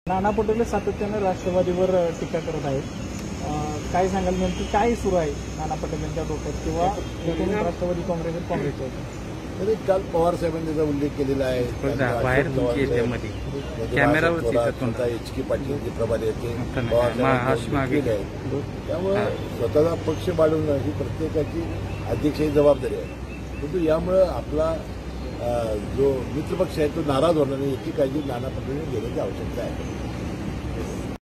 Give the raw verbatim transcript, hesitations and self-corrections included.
नाना पटोले सातत्याने राष्ट्रवादीवर टीका करत आहेत. काय सांगाल, नेमकी काय सुरू आहे नाना पटोलेंच्या डोक्यात किंवा एकूण राष्ट्रवादी काँग्रेस काँग्रेसच्या? तरी काल पवार साहेबांनी त्याचा उल्लेख केलेला आहे. बाहेर कॅमेरावरती एच के पाटील जे प्रभारी आहेत ते पवार साहेबांनी त्यामुळे स्वतःचा पक्ष वाढवणं ही प्रत्येकाची अध्यक्षाची जबाबदारी आहे. परंतु यामुळे आपला जो मित्रपक्ष आहे तो नाराज होणार नाही याची काळजी नाना पटोले घेण्याची आवश्यकता आहे.